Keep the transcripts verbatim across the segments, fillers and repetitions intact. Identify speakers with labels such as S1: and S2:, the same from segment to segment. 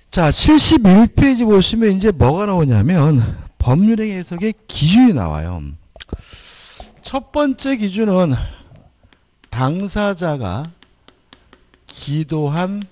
S1: 자, 칠십일 페이지 보시면 이제 뭐가 나오냐면 법률행 해석의 기준이 나와요. 첫 번째 기준은 당사자가 기도한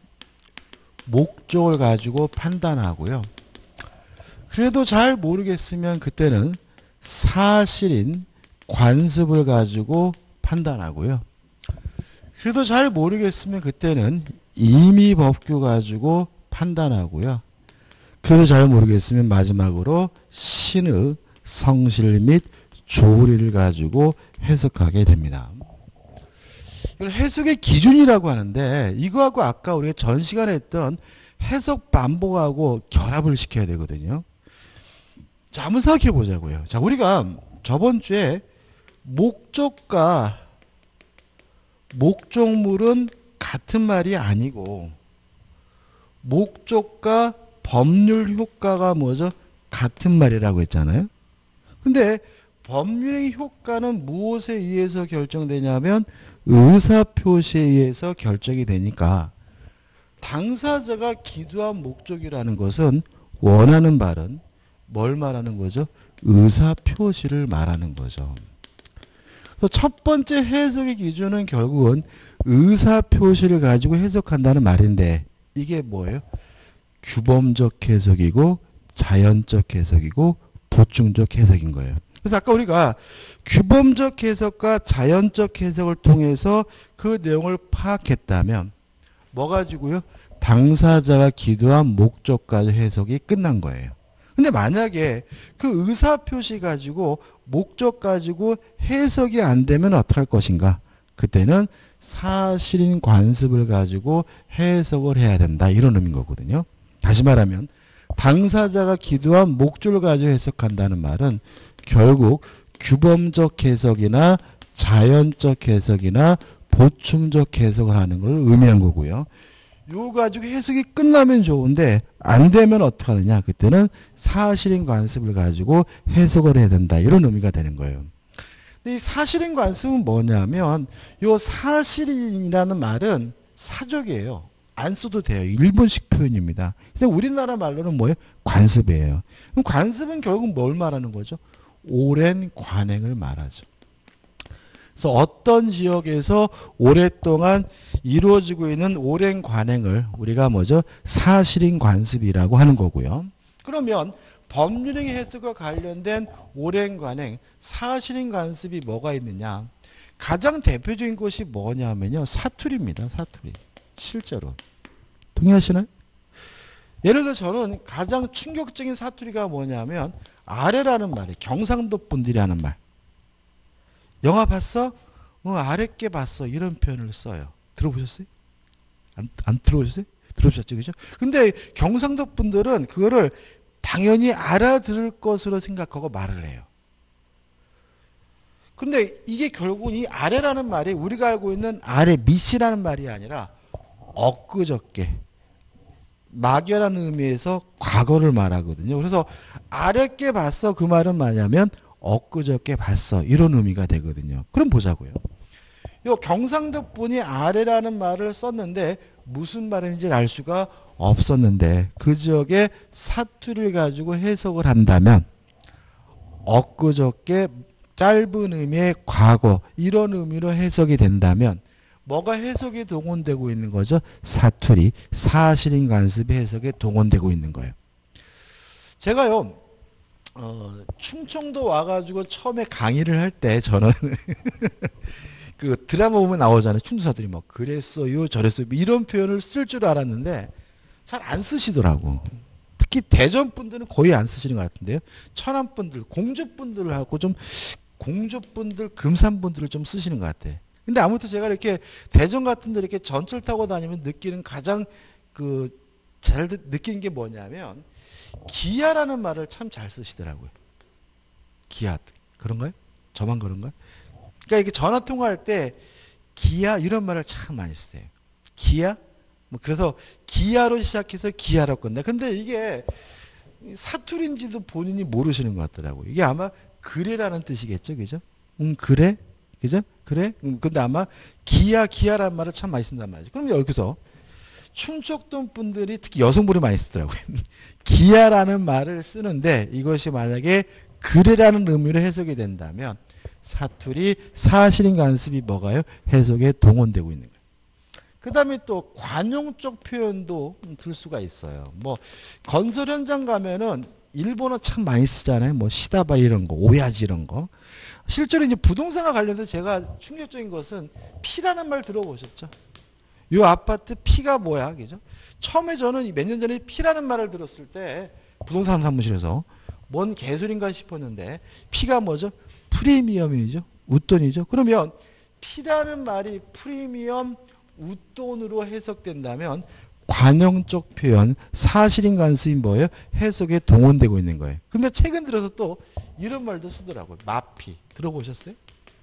S1: 목적을 가지고 판단하고요. 그래도 잘 모르겠으면 그때는 사실인 관습을 가지고 판단하고요. 그래도 잘 모르겠으면 그때는 임의법규 가지고 판단하고요. 그래도 잘 모르겠으면 마지막으로 신의 성실 및 조리를 가지고 해석하게 됩니다. 이걸 해석의 기준이라고 하는데 이거하고 아까 우리가 전 시간에 했던 해석 반복하고 결합을 시켜야 되거든요. 자, 한번 생각해 보자고요. 자, 우리가 저번 주에 목적과 목적물은 같은 말이 아니고 목적과 법률 효과가 뭐죠? 같은 말이라고 했잖아요. 근데 법률의 효과는 무엇에 의해서 결정되냐면 의사표시에 의해서 결정이 되니까 당사자가 기도한 목적이라는 것은 원하는 바는 뭘 말하는 거죠? 의사표시를 말하는 거죠. 그래서 첫 번째 해석의 기준은 결국은 의사표시를 가지고 해석한다는 말인데 이게 뭐예요? 규범적 해석이고 자연적 해석이고 보충적 해석인 거예요. 그래서 아까 우리가 규범적 해석과 자연적 해석을 통해서 그 내용을 파악했다면 뭐 가지고요? 당사자가 기도한 목적까지 해석이 끝난 거예요. 근데 만약에 그 의사표시 가지고 목적 가지고 해석이 안 되면 어떡할 것인가? 그때는 사실인 관습을 가지고 해석을 해야 된다. 이런 의미인 거거든요. 다시 말하면 당사자가 기도한 목적을 가지고 해석한다는 말은 결국 규범적 해석이나 자연적 해석이나 보충적 해석을 하는 걸 의미한 거고요. 요 가지고 해석이 끝나면 좋은데 안 되면 어떻게 하느냐? 그때는 사실인 관습을 가지고 해석을 해야 된다. 이런 의미가 되는 거예요. 근데 이 사실인 관습은 뭐냐면 요 사실인이라는 말은 사적이에요. 안 써도 돼요. 일본식 표현입니다. 근데 우리나라 말로는 뭐예요? 관습이에요. 그럼 관습은 결국 뭘 말하는 거죠? 오랜 관행을 말하죠. 그래서 어떤 지역에서 오랫동안 이루어지고 있는 오랜 관행을 우리가 뭐죠? 사실인 관습이라고 하는 거고요. 그러면 법률행 해석과 관련된 오랜 관행, 사실인 관습이 뭐가 있느냐? 가장 대표적인 것이 뭐냐면요. 사투리입니다. 사투리. 실제로. 동의하시나요? 예를 들어 저는 가장 충격적인 사투리가 뭐냐면 아래라는 말이에요. 경상도 분들이 하는 말. 영화 봤어? 어, 아랫게 봤어. 이런 표현을 써요. 들어보셨어요? 안, 안 들어보셨어요? 들어보셨죠? 그죠? 근데 경상도 분들은 그거를 당연히 알아들을 것으로 생각하고 말을 해요. 근데 이게 결국은 이 아래라는 말이 우리가 알고 있는 아래 밑이라는 말이 아니라 엊그저께 막연한 의미에서 과거를 말하거든요. 그래서 아랫게 봤어 그 말은 뭐냐면 엊그저께 봤어 이런 의미가 되거든요. 그럼 보자고요. 요 경상도 분이 아래라는 말을 썼는데 무슨 말인지 알 수가 없었는데 그 지역에 사투리를 가지고 해석을 한다면 엊그저께 짧은 의미의 과거 이런 의미로 해석이 된다면 뭐가 해석이 동원되고 있는 거죠? 사투리, 사실인 관습의 해석에 동원되고 있는 거예요. 제가요, 어, 충청도 와가지고 처음에 강의를 할 때 저는 그 드라마 보면 나오잖아요. 충주사들이 뭐 그랬어요, 저랬어요 이런 표현을 쓸 줄 알았는데 잘 안 쓰시더라고. 특히 대전 분들은 거의 안 쓰시는 것 같은데요. 천안 분들, 공주 분들하고 좀 공주 분들, 금산 분들을 좀 쓰시는 것 같아. 근데 아무튼 제가 이렇게 대전 같은 데 이렇게 전철 타고 다니면 느끼는 가장 그 잘 느끼는 게 뭐냐면 기아라는 말을 참 잘 쓰시더라고요. 기아. 그런가요? 저만 그런가요? 그러니까 이게 전화 통화할 때 기아 이런 말을 참 많이 쓰세요. 기아? 뭐 그래서 기아로 시작해서 기아로 끝나. 근데 이게 사투리인지도 본인이 모르시는 것 같더라고요. 이게 아마 그래라는 뜻이겠죠. 그죠? 응, 그래? 그죠? 그래? 음, 근데 아마 기아, 기아라는 말을 참 많이 쓴단 말이죠. 그럼 여기서 충청도 분들이 특히 여성분이 많이 쓰더라고요. 기아라는 말을 쓰는데 이것이 만약에 그래라는 의미로 해석이 된다면 사투리 사실인 관습이 뭐가요? 해석에 동원되고 있는 거예요. 그 다음에 또 관용적 표현도 들 수가 있어요. 뭐 건설 현장 가면은 일본어 참 많이 쓰잖아요. 뭐 시다바 이런 거, 오야지 이런 거. 실제로 이제 부동산과 관련해서 제가 충격적인 것은 피라는 말 들어보셨죠? 이 아파트 피가 뭐야, 그죠? 처음에 저는 몇 년 전에 피라는 말을 들었을 때 부동산 사무실에서 뭔 개소리인가 싶었는데 피가 뭐죠? 프리미엄이죠. 웃돈이죠. 그러면 피라는 말이 프리미엄, 웃돈으로 해석된다면 관용적 표현, 사실인 관습이 뭐예요? 해석에 동원되고 있는 거예요. 근데 최근 들어서 또 이런 말도 쓰더라고요. 마피. 들어보셨어요?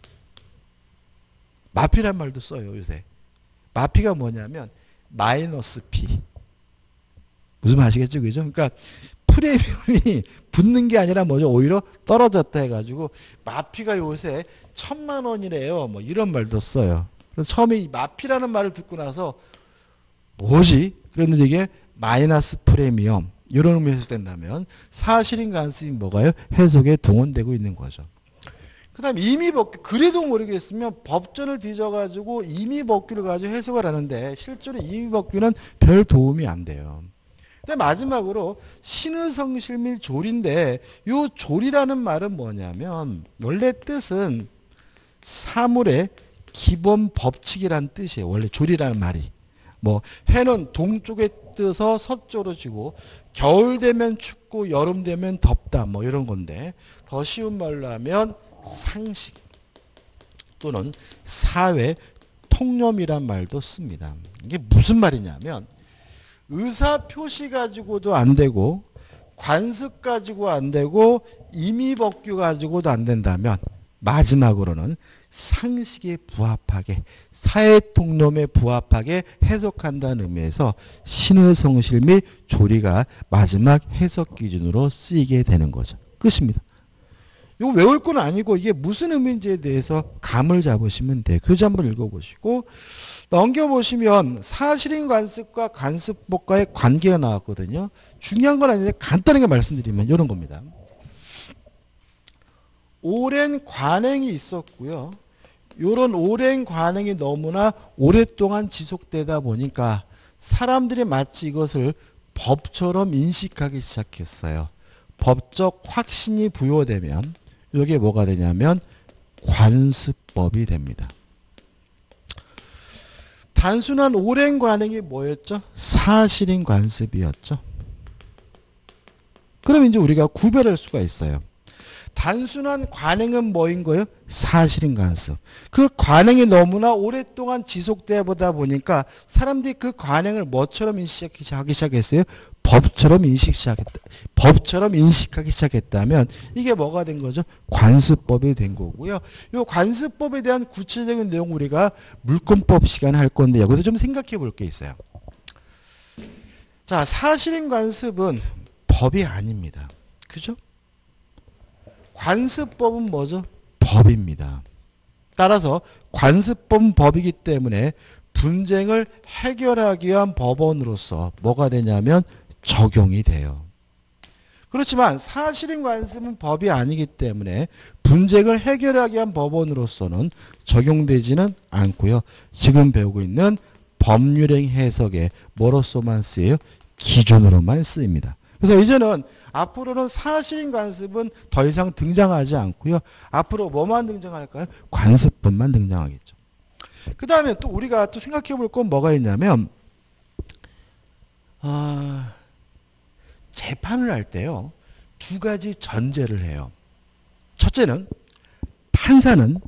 S1: 마피란 말도 써요, 요새. 마피가 뭐냐면 마이너스 피. 무슨 말 아시겠죠? 그죠? 그러니까 프리미엄이 붙는 게 아니라 뭐죠? 오히려 떨어졌다 해가지고 마피가 요새 천만 원이래요. 뭐 이런 말도 써요. 그래서 처음에 이 마피라는 말을 듣고 나서 뭐지? 그랬는데 이게 마이너스 프리미엄 이런 의미로 해석된다면 사실인 관습이 뭐가요? 해석에 동원되고 있는 거죠. 그 다음에 임의법규. 그래도 모르겠으면 법전을 뒤져가지고 임의법규를 가지고 해석을 하는데 실제로 임의법규는 별 도움이 안 돼요. 근데 마지막으로 신의성실 및 조리인데 이 조리라는 말은 뭐냐면 원래 뜻은 사물의 기본 법칙이란 뜻이에요. 원래 조리라는 말이. 뭐 해는 동쪽에 뜨서 서쪽으로 지고 겨울 되면 춥고 여름 되면 덥다 뭐 이런 건데 더 쉬운 말로 하면 상식 또는 사회 통념이란 말도 씁니다. 이게 무슨 말이냐면 의사 표시 가지고도 안 되고 관습 가지고 안 되고 임의법규 가지고도 안 된다면 마지막으로는 상식에 부합하게 사회통념에 부합하게 해석한다는 의미에서 신의성실 및 조리가 마지막 해석 기준으로 쓰이게 되는 거죠. 끝입니다. 이거 외울 건 아니고 이게 무슨 의미인지에 대해서 감을 잡으시면 돼요. 그 점 한번 읽어보시고 넘겨보시면 사실인 관습과 관습법과의 관계가 나왔거든요. 중요한 건 아닌데 간단하게 말씀드리면 이런 겁니다. 오랜 관행이 있었고요. 이런 오랜 관행이 너무나 오랫동안 지속되다 보니까 사람들이 마치 이것을 법처럼 인식하기 시작했어요. 법적 확신이 부여되면 이게 뭐가 되냐면 관습법이 됩니다. 단순한 오랜 관행이 뭐였죠? 사실인 관습이었죠. 그럼 이제 우리가 구별할 수가 있어요. 단순한 관행은 뭐인 거예요? 사실인 관습. 그 관행이 너무나 오랫동안 지속되다 보니까 사람들이 그 관행을 뭐처럼 인식하기 시작했어요? 법처럼 인식 시작했다. 법처럼 인식하기 시작했다면 이게 뭐가 된 거죠? 관습법이 된 거고요. 이 관습법에 대한 구체적인 내용 우리가 물권법 시간에 할 건데 여기서 좀 생각해 볼 게 있어요. 자, 사실인 관습은 법이 아닙니다. 그죠? 관습법은 뭐죠? 법입니다. 따라서 관습법은 법이기 때문에 분쟁을 해결하기 위한 법원으로서 뭐가 되냐면 적용이 돼요. 그렇지만 사실인 관습은 법이 아니기 때문에 분쟁을 해결하기 위한 법원으로서는 적용되지는 않고요. 지금 배우고 있는 법률행 해석에 뭐로서만 쓰여요? 기준으로만 쓰입니다. 그래서 이제는 앞으로는 사실인 관습은 더 이상 등장하지 않고요. 앞으로 뭐만 등장할까요? 관습법만 등장하겠죠. 그 다음에 또 우리가 또 생각해 볼 건 뭐가 있냐면 어, 재판을 할 때요. 두 가지 전제를 해요. 첫째는 판사는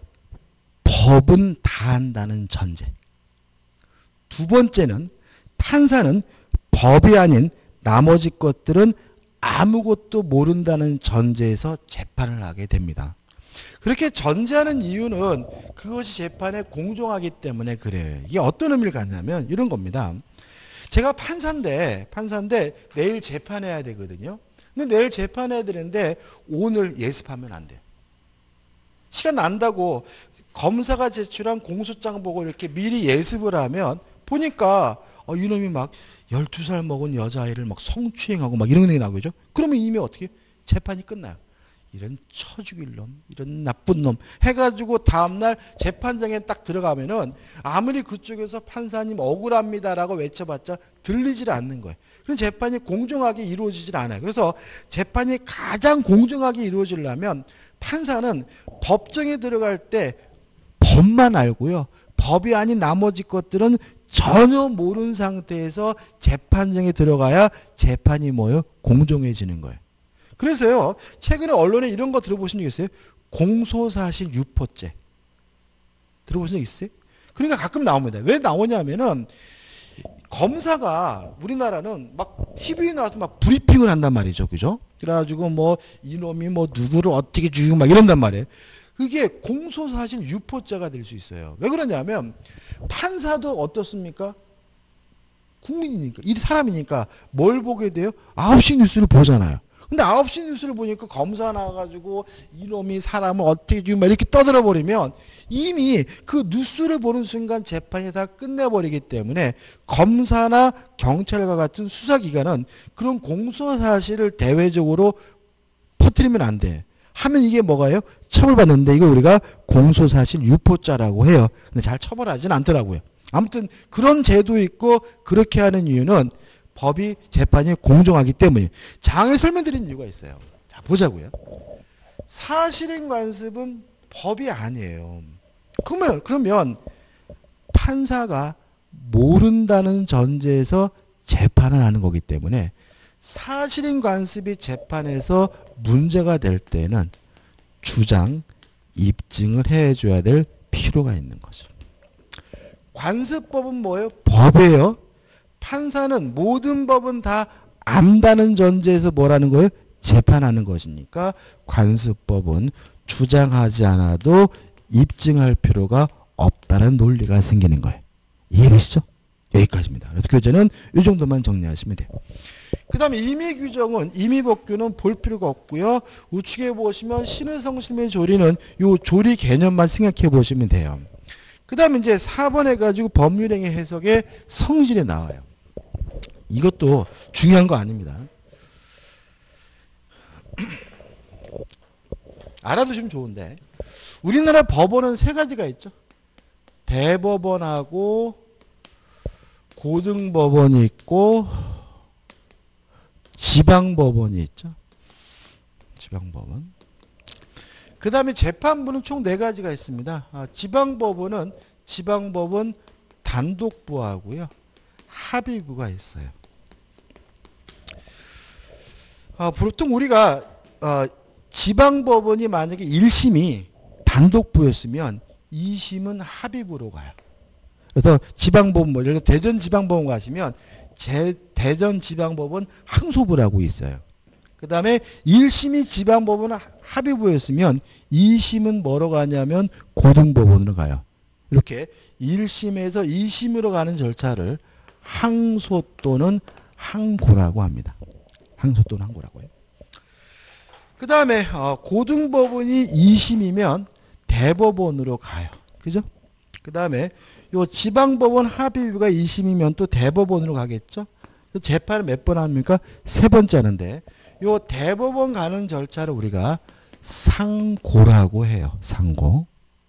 S1: 법은 다 한다는 전제. 두 번째는 판사는 법이 아닌 나머지 것들은 아무것도 모른다는 전제에서 재판을 하게 됩니다. 그렇게 전제하는 이유는 그것이 재판에 공정하기 때문에 그래요. 이게 어떤 의미를 갖냐면 이런 겁니다. 제가 판사인데 판사인데 내일 재판해야 되거든요. 근데 내일 재판해야 되는데 오늘 예습하면 안 돼요. 시간 난다고 검사가 제출한 공소장 보고 이렇게 미리 예습을 하면 보니까 어, 이놈이 막 열두 살 먹은 여자아이를 막 성추행하고 막 이런 게 나오죠. 그러면 이미 어떻게 재판이 끝나요. 이런 처죽일 놈, 이런 나쁜 놈 해가지고 다음날 재판장에 딱 들어가면은 아무리 그쪽에서 판사님 억울합니다라고 외쳐봤자 들리질 않는 거예요. 그런 재판이 공정하게 이루어지질 않아요. 그래서 재판이 가장 공정하게 이루어지려면 판사는 법정에 들어갈 때 법만 알고요. 법이 아닌 나머지 것들은 전혀 모르는 상태에서 재판장에 들어가야 재판이 뭐예요? 공정해지는 거예요. 그래서요, 최근에 언론에 이런 거 들어보신 적 있어요? 공소사실 유포죄. 들어보신 적 있어요? 그러니까 가끔 나옵니다. 왜 나오냐면은, 검사가, 우리나라는 막 티비에 나와서 막 브리핑을 한단 말이죠. 그죠? 그래가지고 뭐, 이놈이 뭐, 누구를 어떻게 죽이고 막 이런단 말이에요. 그게 공소사실 유포죄가 될 수 있어요. 왜 그러냐면, 판사도 어떻습니까? 국민이니까, 이 사람이니까 뭘 보게 돼요? 아홉 시 뉴스를 보잖아요. 근데 아홉 시 뉴스를 보니까 검사 나와가지고 이놈이 사람을 어떻게 지금 이렇게 떠들어 버리면 이미 그 뉴스를 보는 순간 재판이 다 끝내버리기 때문에 검사나 경찰과 같은 수사기관은 그런 공소사실을 대외적으로 퍼뜨리면 안 돼. 하면 이게 뭐가요? 처벌받는데 이걸 우리가 공소사실 유포죄라고 해요. 근데 잘 처벌하진 않더라고요. 아무튼 그런 제도 있고 그렇게 하는 이유는 법이 재판이 공정하기 때문에 장에 설명드린 이유가 있어요. 자, 보자고요. 사실인 관습은 법이 아니에요. 그러면, 그러면 판사가 모른다는 전제에서 재판을 하는 거기 때문에 사실인 관습이 재판에서 문제가 될 때는 주장, 입증을 해줘야 될 필요가 있는 거죠. 관습법은 뭐예요? 법이에요. 판사는 모든 법은 다 안다는 전제에서 뭐라는 거예요? 재판하는 것이니까 관습법은 주장하지 않아도 입증할 필요가 없다는 논리가 생기는 거예요. 이해되시죠? 여기까지입니다. 그래서 교재는 이 정도만 정리하시면 돼요. 그 다음에 임의규정은, 임의법규는 볼 필요가 없고요. 우측에 보시면 신의성심의 조리는 요 조리 개념만 생각해 보시면 돼요. 그 다음에 이제 사 번 해가지고 법률행위 해석의 성질이 나와요. 이것도 중요한 거 아닙니다. 알아두시면 좋은데 우리나라 법원은 세 가지가 있죠. 대법원하고 고등법원이 있고 지방법원이 있죠. 지방법원. 그 다음에 재판부는 총 네 가지가 있습니다. 아, 지방법원은 지방법원 단독부하고요. 합의부가 있어요. 아, 보통 우리가 어, 지방법원이 만약에 일 심이 단독부였으면 이 심은 합의부로 가요. 그래서 지방법원, 뭐 예를 들어 대전지방법원 가시면 제, 대전지방법원 항소부라고 있어요. 그 다음에 일 심이 지방법원 합의부였으면 이 심은 뭐로 가냐면 고등법원으로 가요. 이렇게 일 심에서 이 심으로 가는 절차를 항소 또는 항고라고 합니다. 항소 또는 항고라고 해요. 그 다음에 어, 고등법원이 이 심이면 대법원으로 가요. 그죠? 그 다음에 요 지방법원 합의부가 이 심이면 또 대법원으로 가겠죠? 재판을 몇 번 합니까? 세 번째 하는데 요 대법원 가는 절차를 우리가 상고라고 해요. 상고.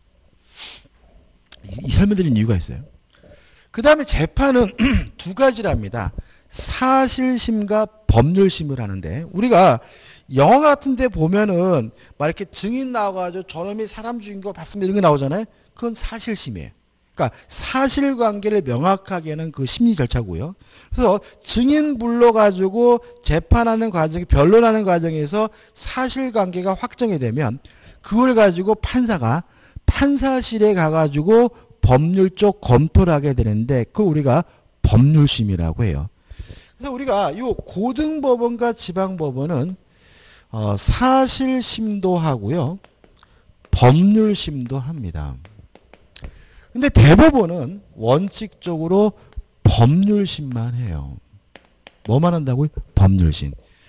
S1: 이, 이 설명드린 이유가 있어요. 그 다음에 재판은 두 가지랍니다. 사실심과 법률심을 하는데 우리가 영화 같은 데 보면은 막 이렇게 증인 나와가지고 저놈이 사람 죽인 거 봤으면 이런 게 나오잖아요. 그건 사실심이에요. 그러니까 사실관계를 명확하게 하는 그 심리 절차고요. 그래서 증인 불러가지고 재판하는 과정, 변론하는 과정에서 사실관계가 확정이 되면 그걸 가지고 판사가 판사실에 가가지고 법률적 검토를 하게 되는데 그걸 우리가 법률심이라고 해요. 그래서 우리가 이 고등법원과 지방법원은 어, 사실심도 하고요. 법률심도 합니다. 근데 대법원은 원칙적으로 법률심만 해요. 뭐만 한다고요? 법률심.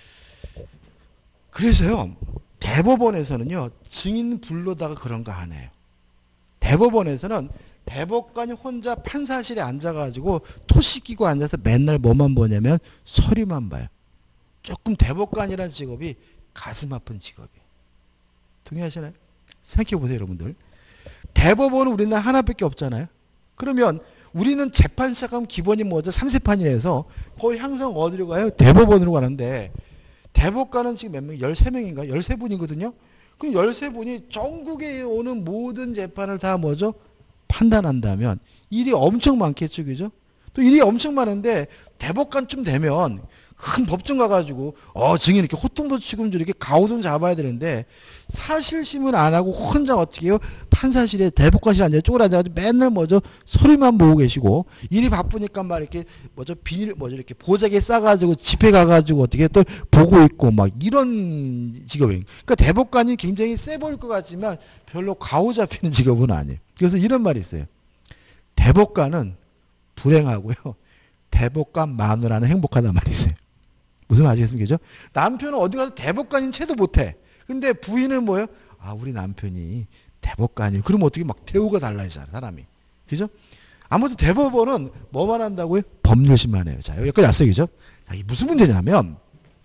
S1: 그래서요. 대법원에서는요. 증인 불러다가 그런 거 안 해요. 대법원에서는 대법관이 혼자 판사실에 앉아가지고 토시 끼고 앉아서 맨날 뭐만 보냐면 서류만 봐요. 조금 대법관이라는 직업이 가슴 아픈 직업이에요. 동의하시나요? 생각해보세요, 여러분들. 대법원은 우리나라 하나밖에 없잖아요. 그러면 우리는 재판 시작하면 기본이 뭐죠? 삼세판이어서 거의 항상 어디로 가요? 대법원으로 가는데 대법관은 지금 몇 명? 열세 명인가? 열세 분이거든요. 그럼 열세 분이 전국에 오는 모든 재판을 다 뭐죠? 판단한다면 일이 엄청 많겠죠. 그죠? 또 일이 엄청 많은데 대법관쯤 되면 큰 법정 가가지고 어 증인 이렇게 호통도 치고 이렇게 가오도 잡아야 되는데 사실심은 안 하고 혼자 어떻게 해요? 판사실에 대법관실 앉아 쪼그라져가지고 맨날 뭐죠? 소리만 보고 계시고 일이 바쁘니까 막 이렇게 뭐죠? 비닐 뭐죠? 이렇게 보자기에 싸가지고 집에 가가지고 어떻게 또 보고 있고 막 이런 직업이에요. 그러니까 대법관이 굉장히 세 보일 것 같지만 별로 가오 잡히는 직업은 아니에요. 그래서 이런 말이 있어요. 대법관은 불행하고요. 대법관 마누라는 행복하단 말이 있어요. 무슨 말 아시겠습니까? 남편은 어디 가서 대법관인 채도 못해. 근데 부인은 뭐예요? 아, 우리 남편이 대법관이에요. 그러면 어떻게 막 대우가 달라지잖아, 사람이. 그죠? 아무튼 대법원은 뭐만 한다고요? 법률심만 해요. 자, 여기까지 왔어요. 그죠? 자, 이게 무슨 문제냐면,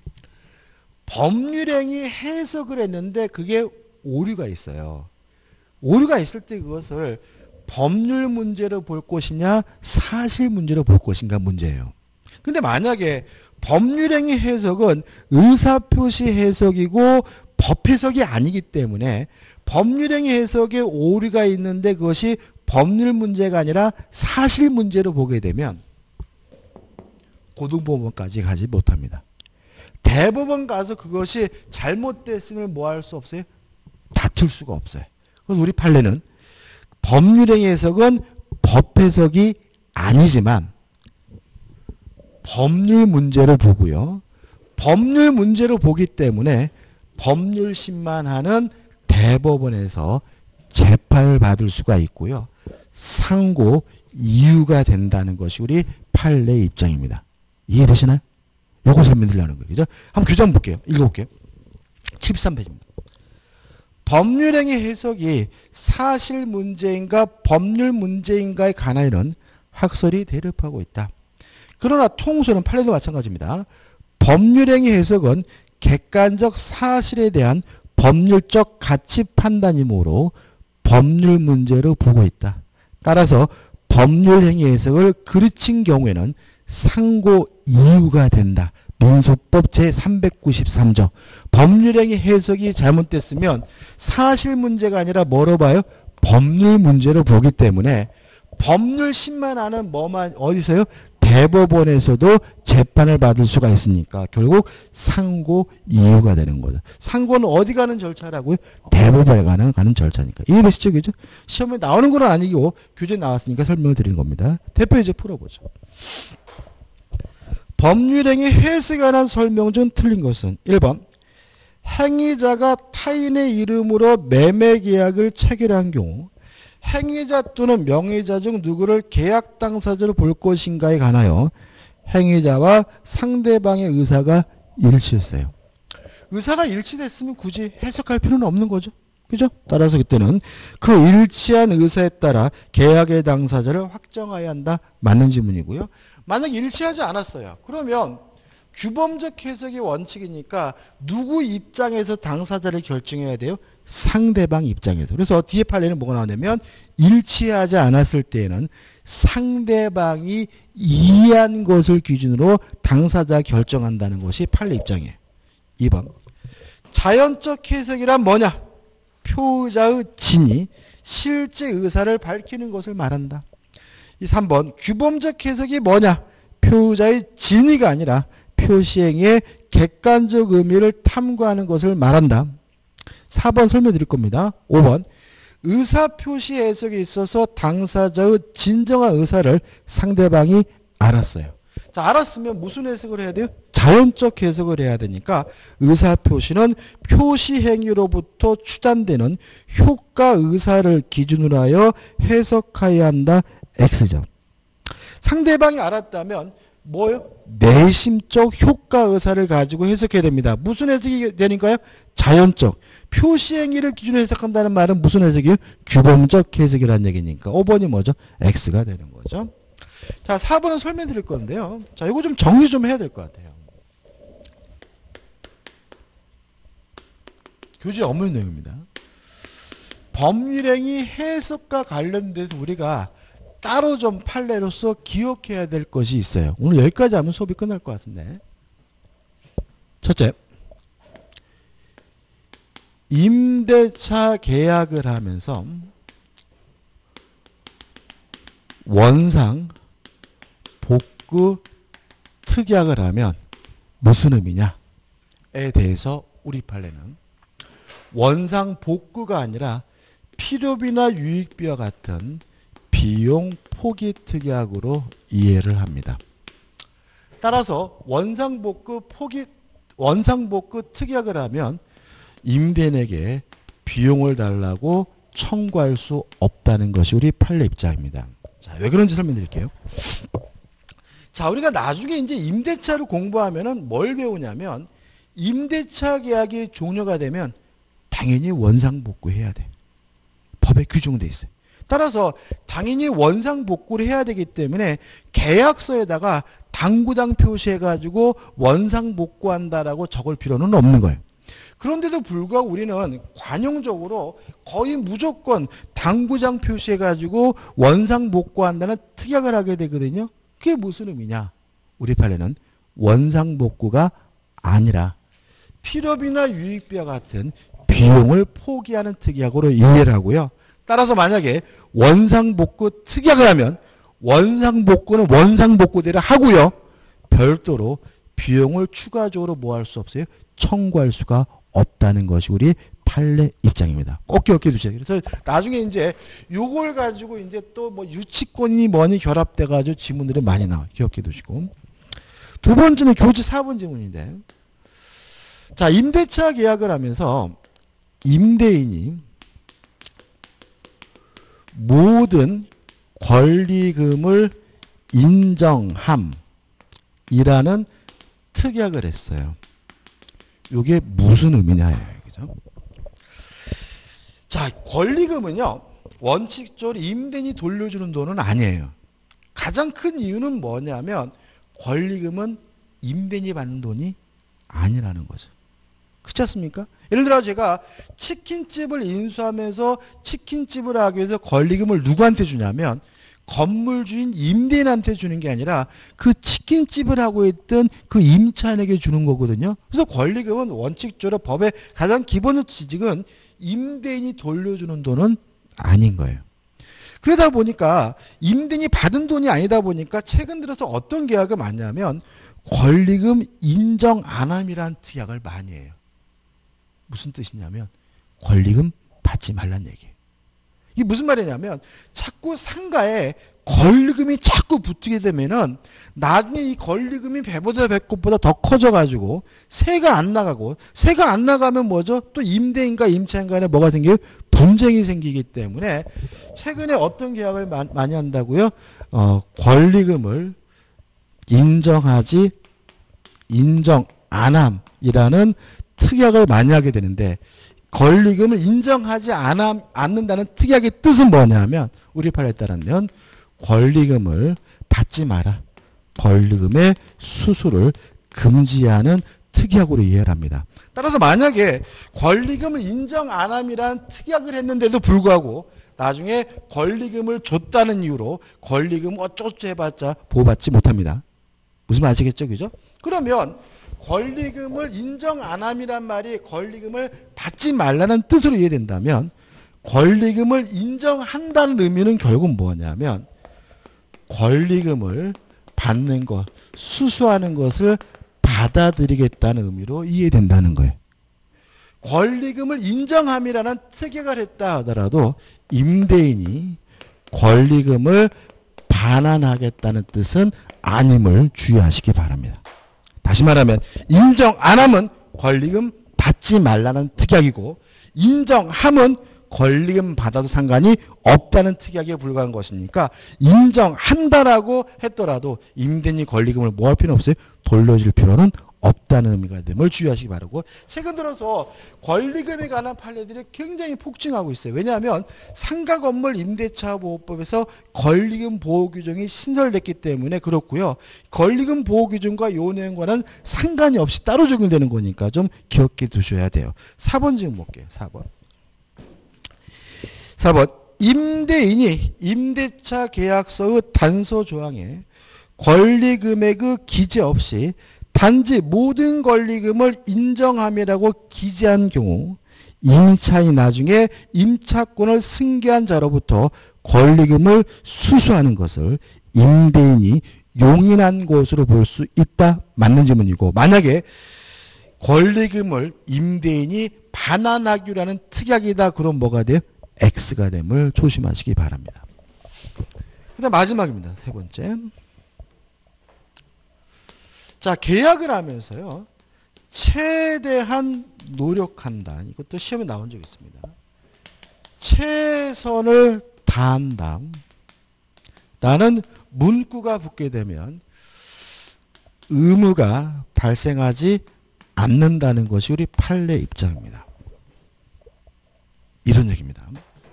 S1: 법률행위 해석을 했는데 그게 오류가 있어요. 오류가 있을 때 그것을 법률 문제로 볼 것이냐, 사실 문제로 볼 것인가 문제예요. 근데 만약에 법률행위 해석은 의사표시 해석이고 법 해석이 아니기 때문에 법률행위 해석에 오류가 있는데 그것이 법률 문제가 아니라 사실 문제로 보게 되면 고등법원까지 가지 못합니다. 대법원 가서 그것이 잘못됐음을 뭐 할 수 없어요? 다툴 수가 없어요. 그래서 우리 판례는 법률행위 해석은 법 해석이 아니지만 법률 문제로 보고요. 법률 문제로 보기 때문에 법률심만 하는 대법원에서 재판을 받을 수가 있고요. 상고 이유가 된다는 것이 우리 판례의 입장입니다. 이해되시나요? 요거 설명드리려는 거예요. 그죠? 한번 교재 한번 볼게요. 읽어볼게요. 칠십삼 페이지입니다. 법률행위 해석이 사실 문제인가 법률 문제인가에 관하여는 학설이 대립하고 있다. 그러나 통설은 판례도 마찬가지입니다. 법률행위 해석은 객관적 사실에 대한 법률적 가치 판단이므로 법률 문제로 보고 있다. 따라서 법률행위 해석을 그르친 경우에는 상고 이유가 된다. 민소법 제삼백구십삼 조. 법률행위 해석이 잘못됐으면 사실 문제가 아니라 뭐로 봐요? 법률 문제로 보기 때문에 법률심만 하는 뭐만 어디서요? 대법원에서도 재판을 받을 수가 있으니까 결국 상고 이유가 되는 거죠. 상고는 어디 가는 절차라고요? 대법원에 가는, 가는 절차니까. 이해되시죠? 그죠? 시험에 나오는 건 아니고 교재에 나왔으니까 설명을 드리는 겁니다. 대표 이제 풀어보죠. 법률행위 해석에 관한 설명 중 틀린 것은 일 번 행위자가 타인의 이름으로 매매계약을 체결한 경우 행위자 또는 명의자 중 누구를 계약 당사자로 볼 것인가에 관하여 행위자와 상대방의 의사가 일치했어요. 의사가 일치됐으면 굳이 해석할 필요는 없는 거죠. 그죠? 따라서 그때는 그 일치한 의사에 따라 계약의 당사자를 확정해야 한다. 맞는 질문이고요. 만약 일치하지 않았어요. 그러면 규범적 해석이 원칙이니까 누구 입장에서 당사자를 결정해야 돼요? 상대방 입장에서. 그래서 뒤에 판례는 뭐가 나오냐면 일치하지 않았을 때에는 상대방이 이해한 것을 기준으로 당사자 결정한다는 것이 판례 입장이에요. 이 번 자연적 해석이란 뭐냐? 표의자의 진이 실제 의사를 밝히는 것을 말한다. 이 삼 번 규범적 해석이 뭐냐? 표의자의 진위가 아니라 표시행위의 객관적 의미를 탐구하는 것을 말한다. 사 번 설명드릴 겁니다. 오 번 의사표시 해석에 있어서 당사자의 진정한 의사를 상대방이 알았어요. 자, 알았으면 무슨 해석을 해야 돼요? 자연적 해석을 해야 되니까 의사표시는 표시행위로부터 추단되는 효과 의사를 기준으로 하여 해석해야 한다. X죠. 상대방이 알았다면 뭐요? 내심적 효과 의사를 가지고 해석해야 됩니다. 무슨 해석이 되니까요? 자연적. 표시행위를 기준으로 해석한다는 말은 무슨 해석이에요? 규범적 해석이라는 얘기니까 오 번이 뭐죠? X가 되는 거죠. 자, 사 번은 설명드릴 건데요. 자, 이거 좀 정리 좀 해야 될 것 같아요. 교재 업무 내용입니다. 법률행위 해석과 관련돼서 우리가 따로 좀 판례로서 기억해야 될 것이 있어요. 오늘 여기까지 하면 수업이 끝날 것 같은데. 첫째, 임대차 계약을 하면서 원상 복구 특약을 하면 무슨 의미냐에 대해서 우리 판례는 원상 복구가 아니라 필요비나 유익비와 같은 비용 포기 특약으로 이해를 합니다. 따라서 원상 복구 포기 원상 복구 특약을 하면 임대인에게 비용을 달라고 청구할 수 없다는 것이 우리 판례 입장입니다. 자, 왜 그런지 설명드릴게요. 자, 우리가 나중에 이제 임대차를 공부하면은 뭘 배우냐면 임대차 계약이 종료가 되면 당연히 원상 복구해야 돼. 법에 규정돼 있어요. 따라서 당연히 원상 복구를 해야 되기 때문에 계약서에다가 당구당 표시해가지고 원상 복구한다라고 적을 필요는 없는 거예요. 그런데도 불구하고 우리는 관용적으로 거의 무조건 당구장 표시해가지고 원상 복구한다는 특약을 하게 되거든요. 그게 무슨 의미냐? 우리 판례는 원상 복구가 아니라 필요비나 유익비와 같은 비용을 포기하는 특약으로 이해를 하고요. 따라서 만약에 원상복구 특약을 하면 원상복구는 원상복구대로 하고요. 별도로 비용을 추가적으로 뭐 할 수 없어요? 청구할 수가 없다는 것이 우리 판례 입장입니다. 꼭 기억해 두세요. 그래서 나중에 이제 요걸 가지고 이제 또 뭐 유치권이 뭐니 결합돼 가지고 지문들이 많이 나와요. 기억해 두시고. 두 번째는 교재 사 번 지문인데. 자, 임대차 계약을 하면서 임대인이 모든 권리금을 인정함이라는 특약을 했어요. 이게 무슨 의미냐예요. 그죠? 자, 권리금은요, 원칙적으로 임대인이 돌려주는 돈은 아니에요. 가장 큰 이유는 뭐냐면 권리금은 임대인이 받는 돈이 아니라는 거죠. 그렇지 않습니까? 예를 들어 제가 치킨집을 인수하면서 치킨집을 하기 위해서 권리금을 누구한테 주냐면 건물주인 임대인한테 주는 게 아니라 그 치킨집을 하고 있던 그 임차인에게 주는 거거든요. 그래서 권리금은 원칙적으로 법의 가장 기본적 취직은 임대인이 돌려주는 돈은 아닌 거예요. 그러다 보니까 임대인이 받은 돈이 아니다 보니까 최근 들어서 어떤 계약을 많냐면 권리금 인정 안함이라는 특약을 많이 해요. 무슨 뜻이냐면 권리금 받지 말란 얘기예요. 이게 무슨 말이냐면 자꾸 상가에 권리금이 자꾸 붙게 되면은 나중에 이 권리금이 배보다 배꼽보다 더 커져가지고 세가 안 나가고 세가 안 나가면 뭐죠? 또 임대인과 임차인 간에 뭐가 생겨요? 분쟁이 생기기 때문에 최근에 어떤 계약을 마, 많이 한다고요? 어, 권리금을 인정하지 인정 안함이라는 특약을 많이 하게 되는데 권리금을 인정하지 않아, 않는다는 특약의 뜻은 뭐냐면 우리 판례에 따르면 권리금을 받지 마라. 권리금의 수수를 금지하는 특약으로 이해를 합니다. 따라서 만약에 권리금을 인정 안함이란 특약을 했는데도 불구하고 나중에 권리금을 줬다는 이유로 권리금 어쩌고저쩌고 해봤자 보호받지 못합니다. 무슨 말 아시겠죠? 그죠? 그러면 권리금을 인정 안함이란 말이 권리금을 받지 말라는 뜻으로 이해된다면 권리금을 인정한다는 의미는 결국 뭐냐면 권리금을 받는 것, 수수하는 것을 받아들이겠다는 의미로 이해된다는 거예요. 권리금을 인정함이라는 특약을 했다 하더라도 임대인이 권리금을 반환하겠다는 뜻은 아님을 주의하시기 바랍니다. 다시 말하면 인정 안 하면 권리금 받지 말라는 특약이고 인정함은 권리금 받아도 상관이 없다는 특약에 불과한 것이니까 인정한다라고 했더라도 임대인이 권리금을 뭐 할 필요는 없어요. 돌려줄 필요는 없다는 의미가 됨을 주의하시기 바라고, 최근 들어서 권리금에 관한 판례들이 굉장히 폭증하고 있어요. 왜냐하면 상가건물 임대차 보호법에서 권리금 보호 규정이 신설됐기 때문에 그렇고요. 권리금 보호 규정과 요 내용과는 상관이 없이 따로 적용되는 거니까 좀 기억해 두셔야 돼요. 사 번 지금 볼게요. 사 번. 사 번. 임대인이 임대차 계약서의 단서 조항에 권리금액의 기재 없이 단지 모든 권리금을 인정함이라고 기재한 경우 임차인이 나중에 임차권을 승계한 자로부터 권리금을 수수하는 것을 임대인이 용인한 것으로 볼 수 있다. 맞는 질문이고, 만약에 권리금을 임대인이 반환하기로 하는 특약이다. 그럼 뭐가 돼요? X가 됨을 조심하시기 바랍니다. 그 다음 마지막입니다. 세 번째. 자, 계약을 하면서요, 최대한 노력한다. 이것도 시험에 나온 적이 있습니다. 최선을 다한다. 라는 문구가 붙게 되면 의무가 발생하지 않는다는 것이 우리 판례 입장입니다. 이런 얘기입니다.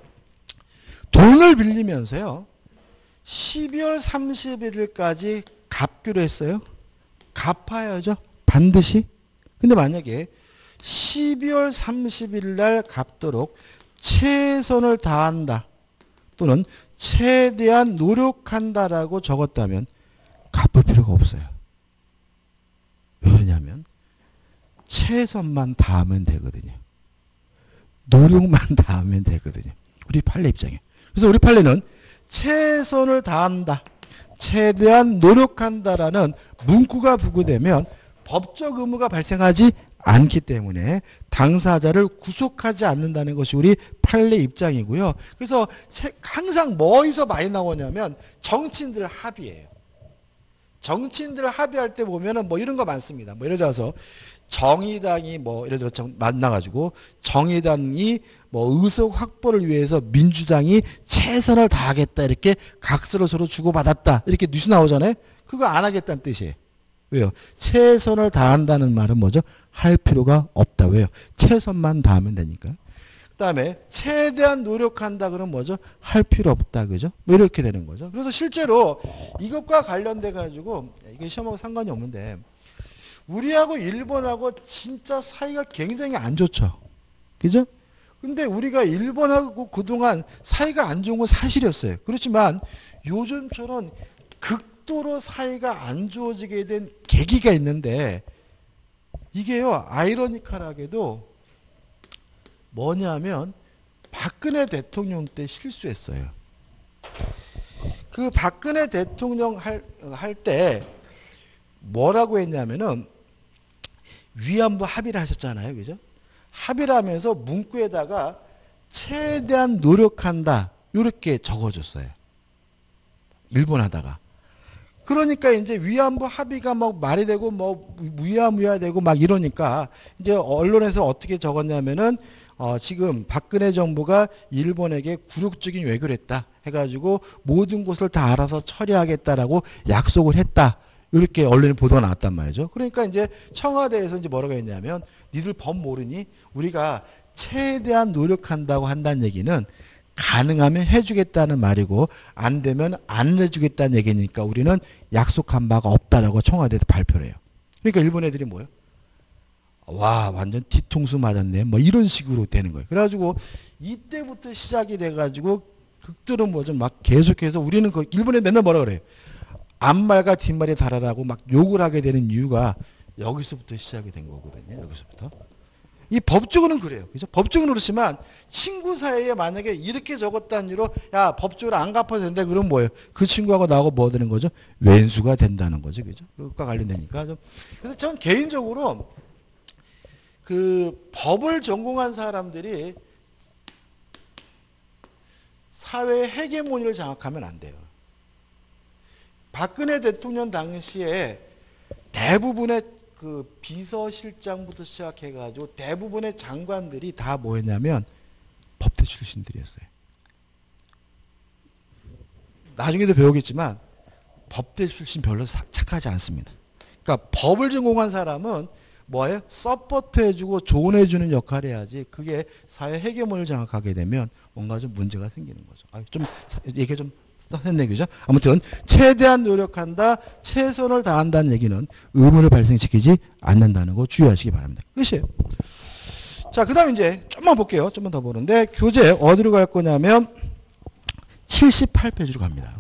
S1: 돈을 빌리면서요, 십이월 삼십일일까지 갚기로 했어요. 갚아야죠. 반드시. 근데 만약에 십이월 삼십일 날 갚도록 최선을 다한다 또는 최대한 노력한다라고 적었다면 갚을 필요가 없어요. 왜 그러냐면 최선만 다하면 되거든요. 노력만 다하면 되거든요. 우리 판례 입장에. 그래서 우리 판례는 최선을 다한다, 최대한 노력한다라는 문구가 부과되면 법적 의무가 발생하지 않기 때문에 당사자를 구속하지 않는다는 것이 우리 판례 입장이고요. 그래서 항상 뭐에서 많이 나오냐면 정치인들 합의예요. 정치인들 합의할 때 보면은 뭐 이런 거 많습니다. 뭐 예를 들어서 정의당이 뭐 예를 들어 만나가지고 정의당이 뭐 의석 확보를 위해서 민주당이 최선을 다하겠다 이렇게 각서를 서로 주고받았다 이렇게 뉴스 나오잖아요. 그거 안 하겠다는 뜻이에요. 왜요? 최선을 다한다는 말은 뭐죠? 할 필요가 없다. 왜요? 최선만 다하면 되니까. 그 다음에 최대한 노력한다 그러면 뭐죠? 할 필요 없다. 그죠? 뭐 이렇게 되는 거죠. 그래서 실제로 이것과 관련돼 가지고 이게 시험하고 상관이 없는데 우리하고 일본하고 진짜 사이가 굉장히 안 좋죠. 그죠? 근데 우리가 일본하고 그동안 사이가 안 좋은 건 사실이었어요. 그렇지만 요즘처럼 극도로 사이가 안 좋아지게 된 계기가 있는데 이게요, 아이러니컬하게도 뭐냐면 박근혜 대통령 때 실수했어요. 그 박근혜 대통령 할, 할 때 뭐라고 했냐면은 위안부 합의를 하셨잖아요. 그죠? 합의를 하면서 문구에다가 최대한 노력한다. 이렇게 적어줬어요. 일본 하다가. 그러니까 이제 위안부 합의가 막 말이 되고 뭐 무야무야 되고 막 이러니까 이제 언론에서 어떻게 적었냐면은 어 지금 박근혜 정부가 일본에게 굴욕적인 외교를 했다 해가지고 모든 것을 다 알아서 처리하겠다라고 약속을 했다. 이렇게 언론에 보도가 나왔단 말이죠. 그러니까 이제 청와대에서 이제 뭐라고 했냐면 니들 법 모르니 우리가 최대한 노력한다고 한다는 얘기는 가능하면 해주겠다는 말이고 안 되면 안 해주겠다는 얘기니까 우리는 약속한 바가 없다라고 청와대에서 발표를 해요. 그러니까 일본 애들이 뭐예요? 와 완전 뒤통수 맞았네 뭐 이런 식으로 되는 거예요. 그래가지고 이때부터 시작이 돼가지고 극도로 뭐죠 막 계속해서 우리는 그 일본에 맨날 뭐라 그래요? 앞말과 뒷말이 다르다고 막 욕을 하게 되는 이유가 여기서부터 시작이 된 거거든요. 여기서부터. 이 법적으로는 그래요. 그죠? 법적으로는 그렇지만 친구 사이에 만약에 이렇게 적었다는 이유로 야 법적으로 안 갚아도 된다 그러면 뭐예요? 그 친구하고 나하고 뭐 되는 거죠? 왼수가 된다는 거죠. 그죠? 그것과 관련되니까. 좀. 그래서 전 개인적으로 그 법을 전공한 사람들이 사회의 헤게모니를 장악하면 안 돼요. 박근혜 대통령 당시에 대부분의 그 비서실장부터 시작해가지고 대부분의 장관들이 다 뭐였냐면 법대 출신들이었어요. 나중에도 배우겠지만 법대 출신 별로 사, 착하지 않습니다. 그러니까 법을 전공한 사람은 뭐예요? 서포트해주고 조언해주는 역할을 해야지 그게 사회 헤게모니를 장악하게 되면 뭔가 좀 문제가 생기는 거죠. 아, 좀 얘기 좀 했네, 그죠? 아무튼 최대한 노력한다, 최선을 다한다는 얘기는 의문을 발생시키지 않는다는 거 주의하시기 바랍니다. 끝이에요. 자, 그 다음 이제 좀만 볼게요. 좀만 더 보는데 교재 어디로 갈 거냐면 칠십팔 페이지로 갑니다.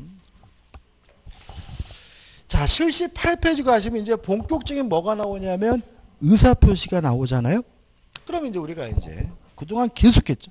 S1: 자, 칠십팔 페이지 가시면 이제 본격적인 뭐가 나오냐면 의사표시가 나오잖아요. 그럼 이제 우리가 이제 그동안 계속했죠.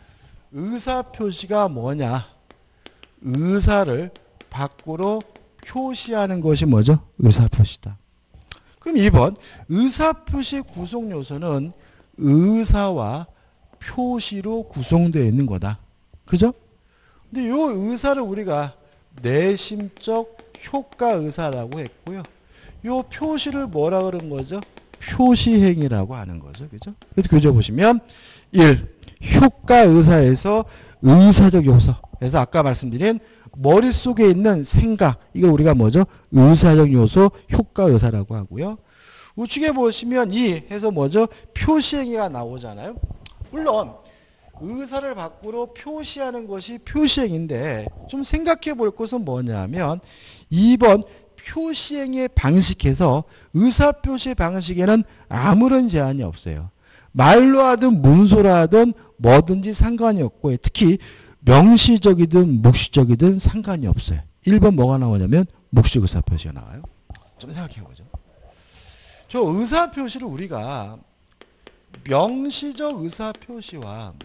S1: 의사표시가 뭐냐? 의사를 밖으로 표시하는 것이 뭐죠? 의사표시다. 그럼 이 번 의사표시의 구성 요소는 의사와 표시로 구성되어 있는 거다. 그죠? 근데 이 의사를 우리가 내심적 효과 의사라고 했고요. 이 표시를 뭐라 그런 거죠? 표시행위라고 하는 거죠. 그죠? 그래서 교재 보시면 일. 효과 의사에서 의사적 요소. 그래서 아까 말씀드린 머릿속에 있는 생각. 이걸 우리가 뭐죠? 의사적 요소, 효과 의사라고 하고요. 우측에 보시면 이 해서 뭐죠? 표시행위가 나오잖아요. 물론 의사를 밖으로 표시하는 것이 표시행위인데 좀 생각해 볼 것은 뭐냐면 이 번 표시행위의 방식에서 의사표시 방식에는 아무런 제한이 없어요. 말로 하든 문서로 하든 뭐든지 상관이 없고 특히 명시적이든 묵시적이든 상관이 없어요. 일 번 뭐가 나오냐면 묵시적 의사표시가 나와요. 좀 생각해 보죠. 저 의사표시를 우리가 명시적 의사표시와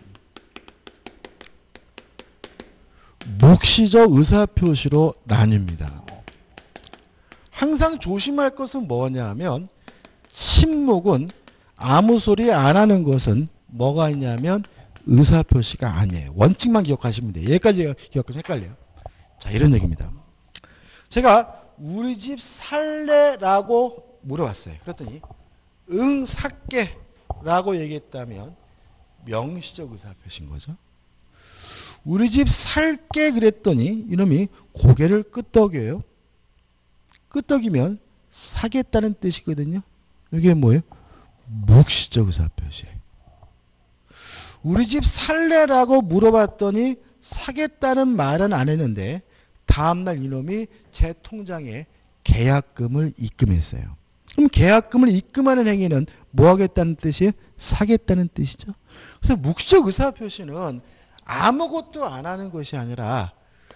S1: 묵시적 의사표시로 나뉩니다. 항상 조심할 것은 뭐냐면 침묵은 아무 소리 안 하는 것은 뭐가 있냐면 의사표시가 아니에요. 원칙만 기억하시면 돼요. 여기까지 기억하면 헷갈려요. 자, 이런 얘기입니다. 제가 우리 집 살래라고 물어봤어요. 그랬더니 응 살게 라고 얘기했다면 명시적 의사표시인 거죠. 우리 집 살게 그랬더니 이놈이 고개를 끄덕여요. 끄덕이면 사겠다는 뜻이거든요. 이게 뭐예요? 묵시적 의사표시예요. 우리 집 살래라고 물어봤더니 사겠다는 말은 안 했는데 다음날 이놈이 제 통장에 계약금을 입금했어요. 그럼 계약금을 입금하는 행위는 뭐 하겠다는 뜻이에요? 사겠다는 뜻이죠. 그래서 묵시적 의사표시는 아무것도 안 하는 것이 아니라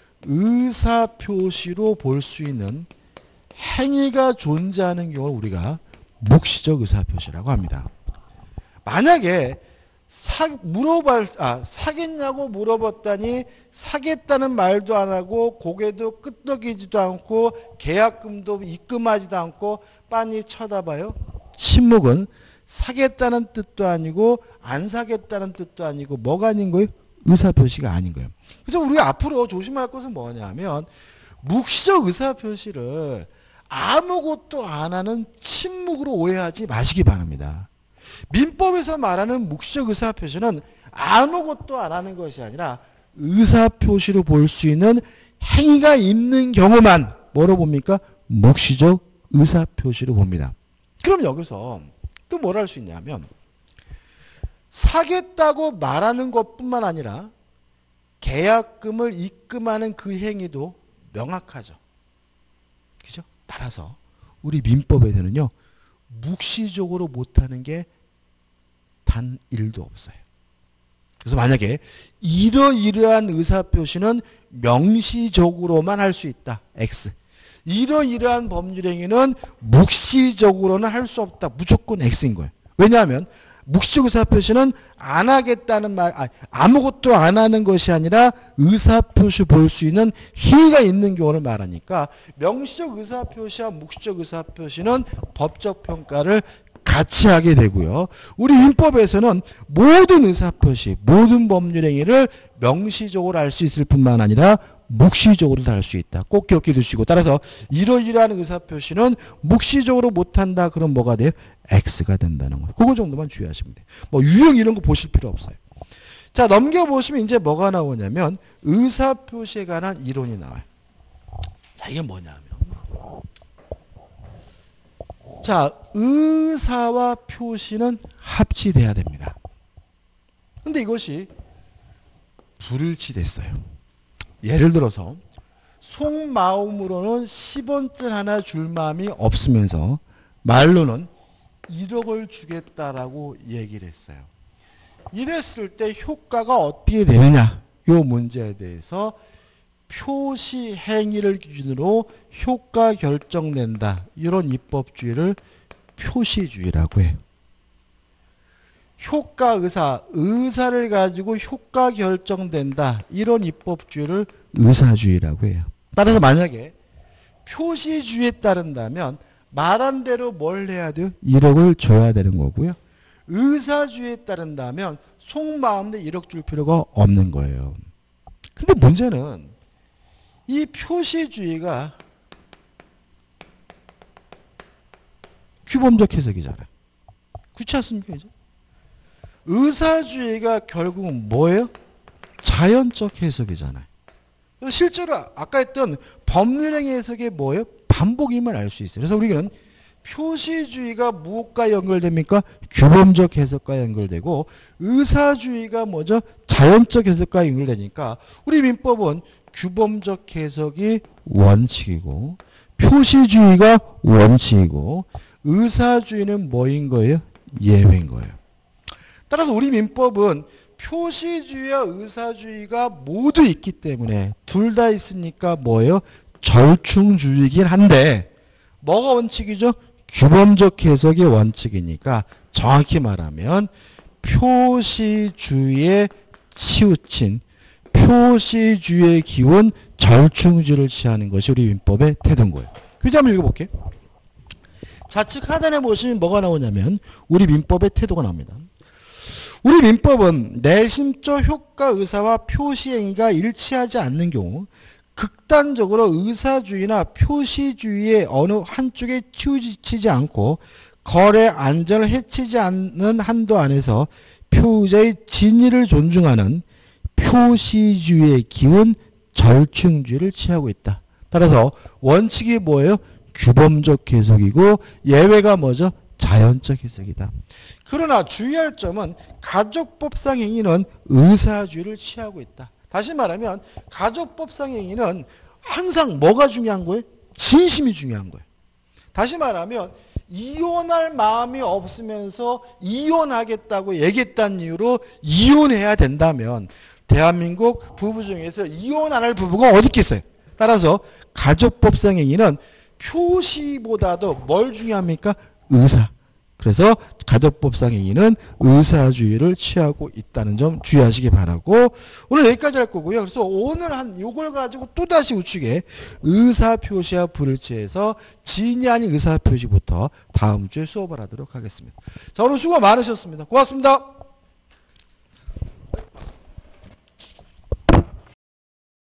S1: 의사표시로 볼 수 있는 행위가 존재하는 경우를 우리가 묵시적 의사표시라고 합니다. 만약에 사, 물어봐, 아, 사겠냐고 물어봤더니 사겠다는 말도 안 하고 고개도 끄덕이지도 않고 계약금도 입금하지도 않고 빤히 쳐다봐요. 침묵은 사겠다는 뜻도 아니고 안 사겠다는 뜻도 아니고 뭐가 아닌 거예요? 의사표시가 아닌 거예요. 그래서 우리가 앞으로 조심할 것은 뭐냐면 묵시적 의사표시를 아무것도 안 하는 침묵으로 오해하지 마시기 바랍니다. 민법에서 말하는 묵시적 의사표시는 아무것도 안 하는 것이 아니라 의사표시로 볼 수 있는 행위가 있는 경우만 뭐로 봅니까? 묵시적 의사표시로 봅니다. 그럼 여기서 또 뭘 할 수 있냐면 사겠다고 말하는 것뿐만 아니라 계약금을 입금하는 그 행위도 명확하죠. 그죠? 따라서 우리 민법에서는요. 묵시적으로 못하는 게 단 일도 없어요. 그래서 만약에 이러이러한 의사표시는 명시적으로만 할 수 있다. X. 이러이러한 법률행위는 묵시적으로는 할 수 없다. 무조건 X인 거예요. 왜냐하면 묵시적 의사표시는 안 하겠다는 말, 아, 아무것도 안 하는 것이 아니라 의사표시 볼 수 있는 행위가 있는 경우를 말하니까 명시적 의사표시와 묵시적 의사표시는 법적 평가를 같이 하게 되고요. 우리 민법에서는 모든 의사표시, 모든 법률행위를 명시적으로 할 수 있을 뿐만 아니라 묵시적으로도 할 수 있다. 꼭 기억해 두시고 따라서 이러이러한 의사표시는 묵시적으로 못한다. 그럼 뭐가 돼요? X가 된다는 거예요. 그거 정도만 주의하시면 돼요. 뭐 유형 이런 거 보실 필요 없어요. 자, 넘겨보시면 이제 뭐가 나오냐면 의사표시에 관한 이론이 나와요. 자, 이게 뭐냐면 자, 의사와 표시는 합치돼야 됩니다. 근데 이것이 불일치됐어요. 예를 들어서 속마음으로는 십 원짜리 하나 줄 마음이 없으면서 말로는 일억을 주겠다라고 얘기를 했어요. 이랬을 때 효과가 어떻게 되느냐? 이 문제에 대해서 표시 행위를 기준으로 효과 결정된다. 이런 입법주의를 표시주의라고 해요. 효과 의사, 의사를 가지고 효과 결정된다. 이런 입법주의를 의사주의라고 해요. 따라서 만약에 표시주의에 따른다면 말한 대로 뭘 해야 돼요? 일억을 줘야 되는 거고요. 의사주의에 따른다면 속마음대 일억 줄 필요가 없는 거예요. 근데 문제는 이 표시주의가 규범적 해석이잖아요. 그렇지 않습니까? 이제? 의사주의가 결국은 뭐예요? 자연적 해석이잖아요. 실제로 아까 했던 법률행 해석이 뭐예요? 반복임을 알 수 있어요. 그래서 우리는 표시주의가 무엇과 연결됩니까? 규범적 해석과 연결되고 의사주의가 뭐죠? 자연적 해석과 연결되니까 우리 민법은 규범적 해석이 원칙이고 표시주의가 원칙이고 의사주의는 뭐인 거예요? 예외인 거예요. 따라서 우리 민법은 표시주의와 의사주의가 모두 있기 때문에 둘 다 있으니까 뭐예요? 절충주의이긴 한데 뭐가 원칙이죠? 규범적 해석이 원칙이니까 정확히 말하면 표시주의에 치우친 표시주의의 기원 절충주의를 취하는 것이 우리 민법의 태도인 거예요. 그래서 한번 읽어볼게요. 좌측 하단에 보시면 뭐가 나오냐면 우리 민법의 태도가 나옵니다. 우리 민법은 내심적 효과 의사와 표시행위가 일치하지 않는 경우 극단적으로 의사주의나 표시주의의 어느 한쪽에 치우치지 않고 거래 안전을 해치지 않는 한도 안에서 표의자의 진위를 존중하는 표시주의의 기운 절충주의를 취하고 있다. 따라서 원칙이 뭐예요? 규범적 해석이고 예외가 뭐죠? 자연적 해석이다. 그러나 주의할 점은 가족법상 행위는 의사주의를 취하고 있다. 다시 말하면 가족법상 행위는 항상 뭐가 중요한 거예요? 진심이 중요한 거예요. 다시 말하면 이혼할 마음이 없으면서 이혼하겠다고 얘기했다는 이유로 이혼해야 된다면 대한민국 부부 중에서 이혼 안 할 부부가 어디 있겠어요? 따라서 가족법상 행위는 표시보다도 뭘 중요합니까? 의사. 그래서 가족법상 행위는 의사주의를 취하고 있다는 점 주의하시기 바라고 오늘 여기까지 할 거고요. 그래서 오늘 한 이걸 가지고 또다시 우측에 의사표시와 불일치해서 진이 아닌 의사표시부터 다음 주에 수업을 하도록 하겠습니다. 자, 오늘 수고 많으셨습니다. 고맙습니다.